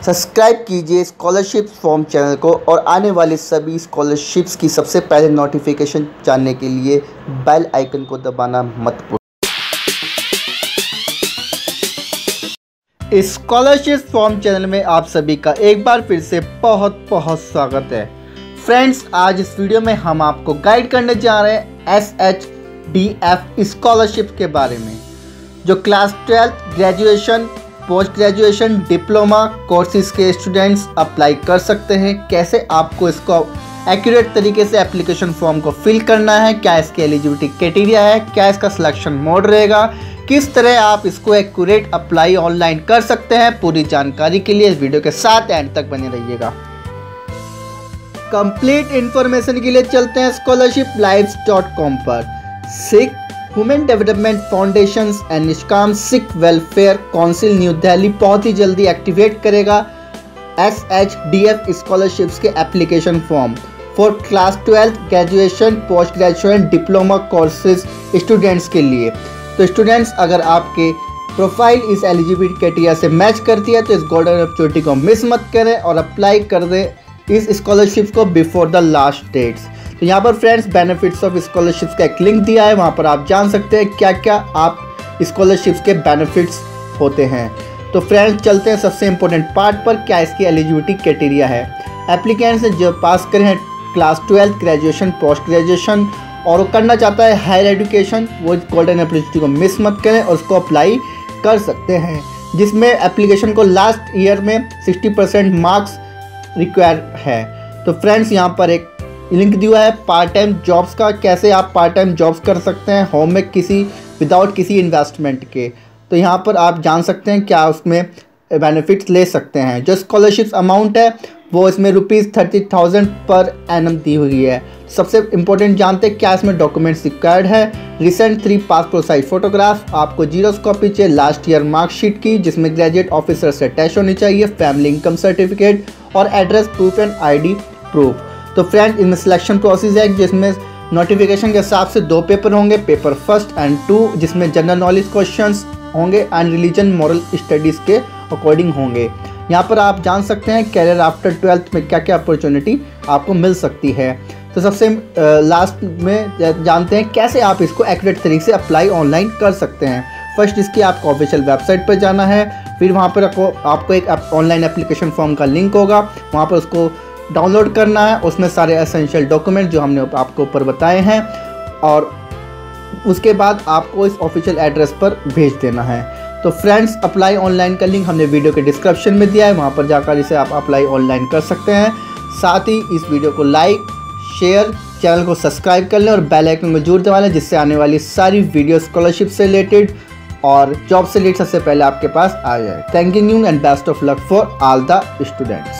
Subscribe कीजिए scholarship form channel को और आने वाले सभी स्कॉलरशिप्स की सबसे पहले नोटिफिकेशन जानने के लिए बेल आइकन को दबाना मत भूलिए। स्कॉलरशिप फॉर्म चैनल में आप सभी का एक बार फिर से बहुत बहुत स्वागत है। फ्रेंड्स, आज इस वीडियो में हम आपको गाइड करने जा रहे हैं SHDF स्कॉलरशिप के बारे में, जो class 12 graduation, post graduation, diploma courses के स्टूडेंट्स अप्लाई कर सकते हैं। कैसे आपको इसको एक्यूरेट तरीके से एप्लीकेशन फॉर्म को फिल करना है, क्या इसके एलिजिबिलिटी क्राइटेरिया है, क्या इसका सिलेक्शन मोड रहेगा, किस तरह आप इसको एक्यूरेट अप्लाई ऑनलाइन कर सकते हैं, पूरी जानकारी के लिए इस वीडियो के साथ एंड तक बने रहिएगा। कंप्लीट इंफॉर्मेशन के लिए चलते हैं scholarshipLives.com पर। Sikh human development foundation and Nishkam Sikh welfare council new Delhi बहुत ही जल्दी एक्टिवेट करेगा SHDF स्कॉलरशिप्स के application form for class 12 graduation, post graduation, diploma courses students के लिए। तो स्टूडेंट्स, अगर आपके प्रोफाइल इस एलिजिबिलिटी क्राइटेरिया से मैच करती है तो इस गोल्डन अपॉर्चुनिटी को मिस मत करें और अप्लाई कर दें इस स्कॉलरशिप को बिफोर द लास्ट डेट्स। तो यहाँ पर फ्रेंड्स बेनिफिट्स ऑफ स्कॉलरशिप्स का एक लिंक दिया है, वहाँ पर आप जान सकते हैं क्या क्या आप स्कॉलरशिप्स के बेनिफिट्स होते हैं। तो फ्रेंड्स चलते हैं सबसे इम्पोर्टेंट पार्ट पर, क्या इसकी एलिजिबिलिटी क्राइटेरिया है। एप्लीकेंट्स जो पास करे हैं क्लास 12 ग्रेजुएशन, पोस्ट ग्रेजुएशन और वो करना चाहता है हायर एजुकेशन, वो गोल्डन अपॉर्चुनिटी को मिस मत करें और उसको अप्लाई कर सकते हैं, जिसमें एप्लीकेशन को लास्ट ईयर में 60% मार्क्स रिक्वायर है। तो फ्रेंड्स यहाँ पर एक लिंक दिया है पार्ट टाइम जॉब्स का, कैसे आप पार्ट टाइम जॉब्स कर सकते हैं होम में विदाउट किसी इन्वेस्टमेंट के। तो यहाँ पर आप जान सकते हैं क्या उसमें बेनिफिट्स ले सकते हैं। जो स्कॉलरशिप अमाउंट है वो इसमें ₹30,000 पर एनम दी हुई है। सबसे इम्पोर्टेंट जानते हैं क्या इसमें डॉक्यूमेंट्स रिक्वायर्ड है। रिसेंट 3 पासपोर्ट साइज फोटोग्राफ, आपको जीरोस कॉपी चाहिए लास्ट ईयर मार्कशीट की, जिसमें ग्रेजुएट ऑफिसर से अटैच होनी चाहिए, फैमिली इनकम सर्टिफिकेट और address proof and ID proof. तो फ्रेंड इनमें सिलेक्शन प्रोसेस है, जिसमें नोटिफिकेशन के हिसाब से 2 पेपर होंगे, पेपर 1 और 2, जिसमें जनरल नॉलेज क्वेश्चंस होंगे एंड रिलीजन मॉरल स्टडीज़ के अकॉर्डिंग होंगे। यहाँ पर आप जान सकते हैं कैरियर आफ्टर 12th में क्या क्या अपॉर्चुनिटी आपको मिल सकती है। तो सबसे लास्ट में जानते हैं कैसे आप इसको एक्यूरेट तरीके से अप्लाई ऑनलाइन कर सकते हैं। फर्स्ट इसकी आपको ऑफिशियल वेबसाइट पर जाना है, फिर वहाँ पर आपको एक ऑनलाइन एप्लीकेशन फॉर्म का लिंक होगा, वहाँ पर उसको डाउनलोड करना है। उसमें सारे एसेंशियल डॉक्यूमेंट जो हमने आपको ऊपर बताए हैं और उसके बाद आपको इस ऑफिशियल एड्रेस पर भेज देना है। तो फ्रेंड्स अप्लाई ऑनलाइन का लिंक हमने वीडियो के डिस्क्रिप्शन में दिया है, वहाँ पर जाकर इसे आप अप्लाई ऑनलाइन कर सकते हैं। साथ ही इस वीडियो को लाइक, शेयर, चैनल को सब्सक्राइब कर लें और बेल आइकन को जरूर दबा लें, जिससे आने वाली सारी वीडियो स्कॉलरशिप से रिलेटेड और जॉब से रिलेटेड सबसे पहले आपके पास आ जाए। Thank you and best of luck for all the students.